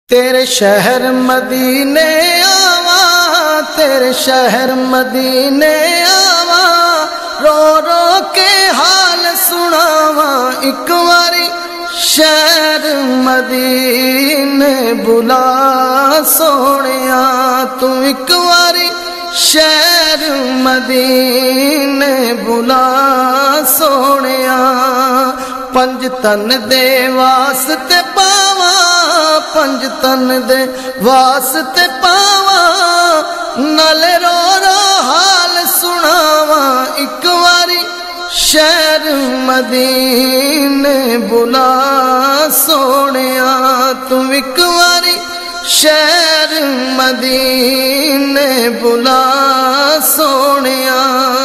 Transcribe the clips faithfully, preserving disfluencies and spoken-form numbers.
तेरे शहर मदीने आवा, तेरे शहर मदीने आवा, रो रो के हाल सुनावा। एक बारी शहर मदीने बुला सोनिया, तू एक बारी शहर मदीने बुला सोनिया। पंज तन दे वास्ते पावा, पंज तन दे वास्ते पावा, नाले रो रो हाल सुनावा। एक बारी शहर मदीने बुला सोनिया, तुम एक बारी शहर मदीने बुला सोनिया।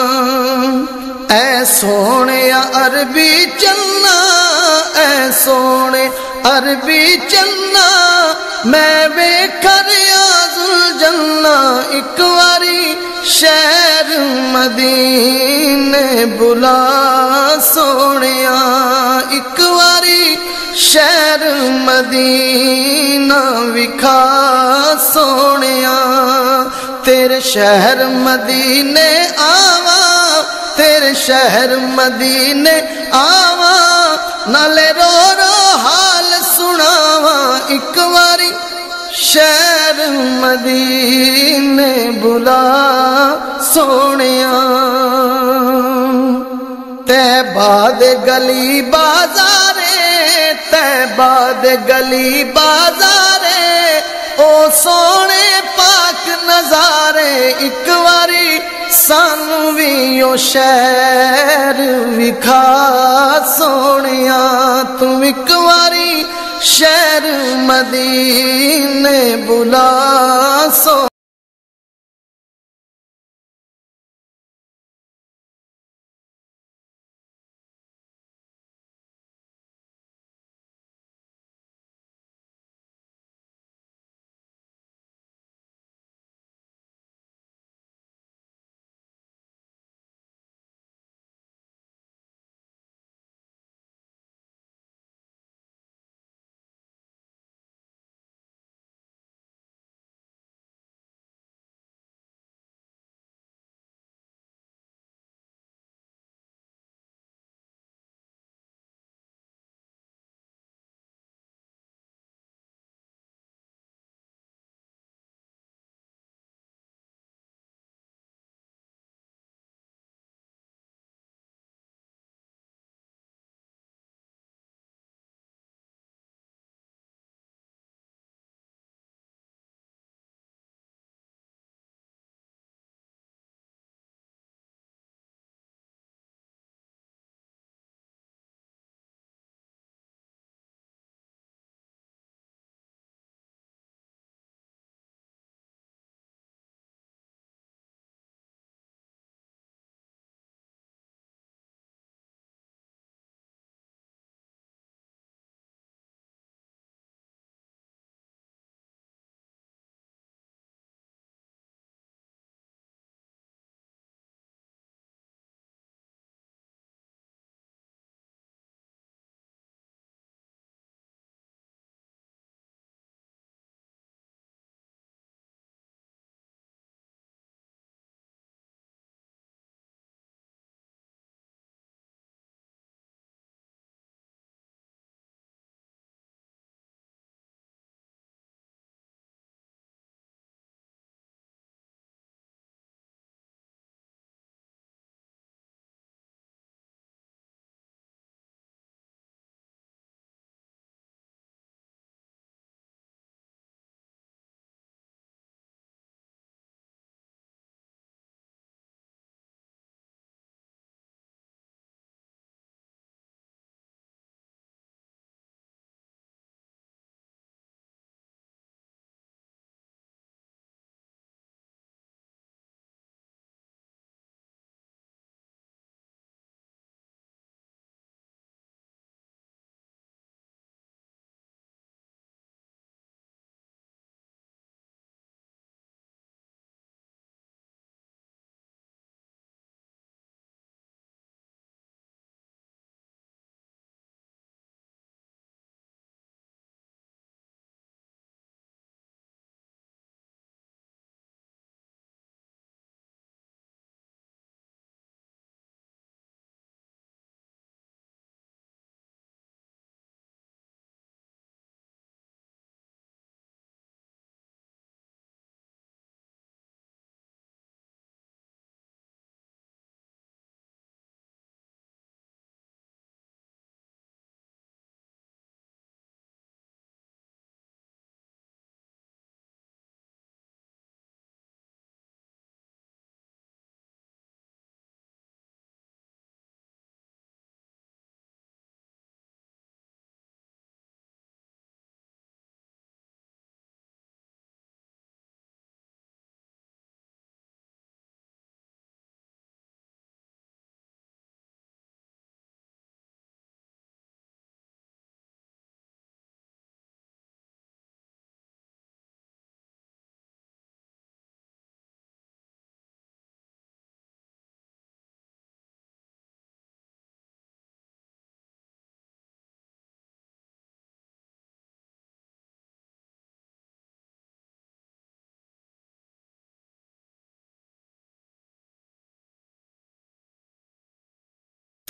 ऐ सोनिया अरबी चलना, ऐ सोने अरबी चलना, मैं वेखर याजुल जन्ना। एक बारी शहर मदीने बुला सोनिया, एक बारी शहर मदीना विखा सोनिया। तेरे शहर मदीने आवा, तेरे शहर मदीने आवा, नाले रो रो हाल सुनावा। एक बारी शहर मदीने बुला सोनिया। तैबा दे गली बाजारे, तैबा दे गली बाजारे, ओ सोने पाक नजारे। एक बारी सानू भी ओ शहर विखा सोनिया, तुम एक बारी शहर मदीने बुला सो।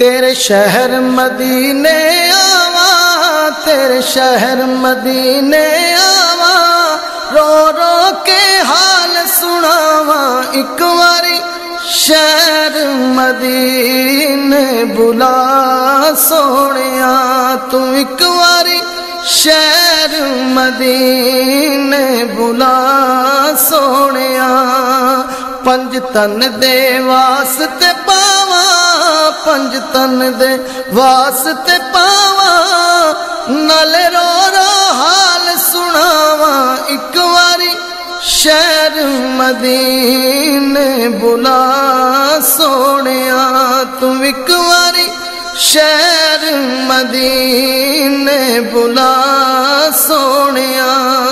तेरे शहर मदीने आवा, तेरे शहर मदीने आवा, रो रो के हाल सुनावा। एक बारी शहर मदीने बुला सोनिया, तू एक बारी शहर मदीने बुला सोनिया। पंज तन दे वास्ते पावा, पंज तन दे वास्ते पावा, नाले रो रो हाल सुनावा। एक बारी शहर मदीने बुला सोनिया, तुम एक बारी शहर मदीने बुला सोनिया।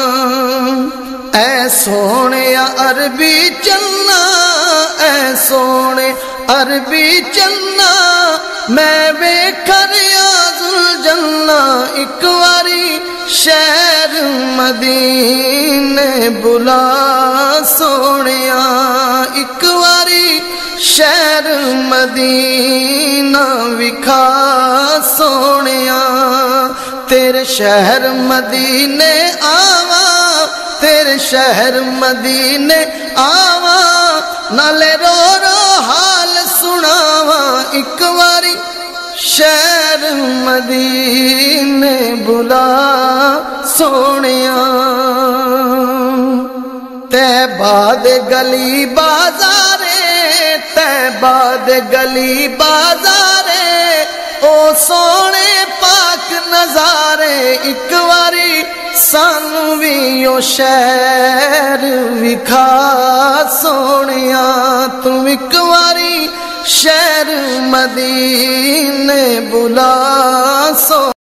ऐ सोनिया अरबी चलना, ऐ सोने अरबी चलना, मैं वेखर याजुल जन्ना। एक बारी शहर मदीने बुला सोनिया, एक बारी शहर मदीना विखा सोनिया। तेरे शहर मदीने आवा, तेरे शहर मदीने आवा, नाले रो रो हाल सुनावा। एक बारी शहर मदीने बुला सोनिया। तैबा दे गली बाजारे, तैबा दे गली बाजारे, ओ सोने पाक नजारे। एक बारी सानू भी ओ शहर विखा सोनिया, तुम एक बारी शहर मदीने बुला सो।